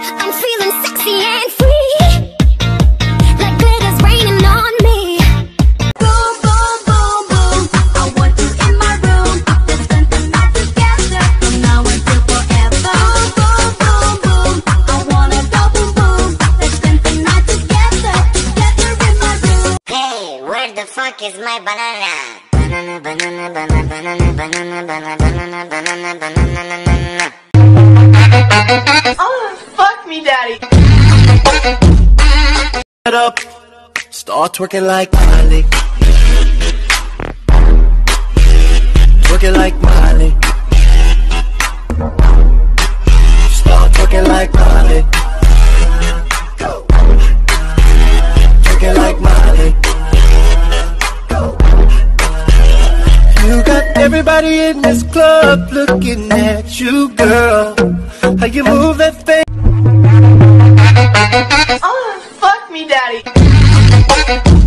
I'm feeling sexy and free, like glitter's raining on me. Boom, boom, boom, boom, I want you in my room. Let's spend the night together, from now until forever. Boom, boom, boom, boom, I wanna go boom, boom. Let's spend the night together, together in my room. Hey, where the fuck is my banana? Banana, banana, banana, banana, banana, banana, banana, banana, banana, banana. Oh, fuck me, daddy. Get up, start twerking like Miley. Twerking like Miley. Start twerking like Miley. Twerking like Miley. You got everybody in this club looking at you, girl. How you move that thing? Oh, fuck me, daddy.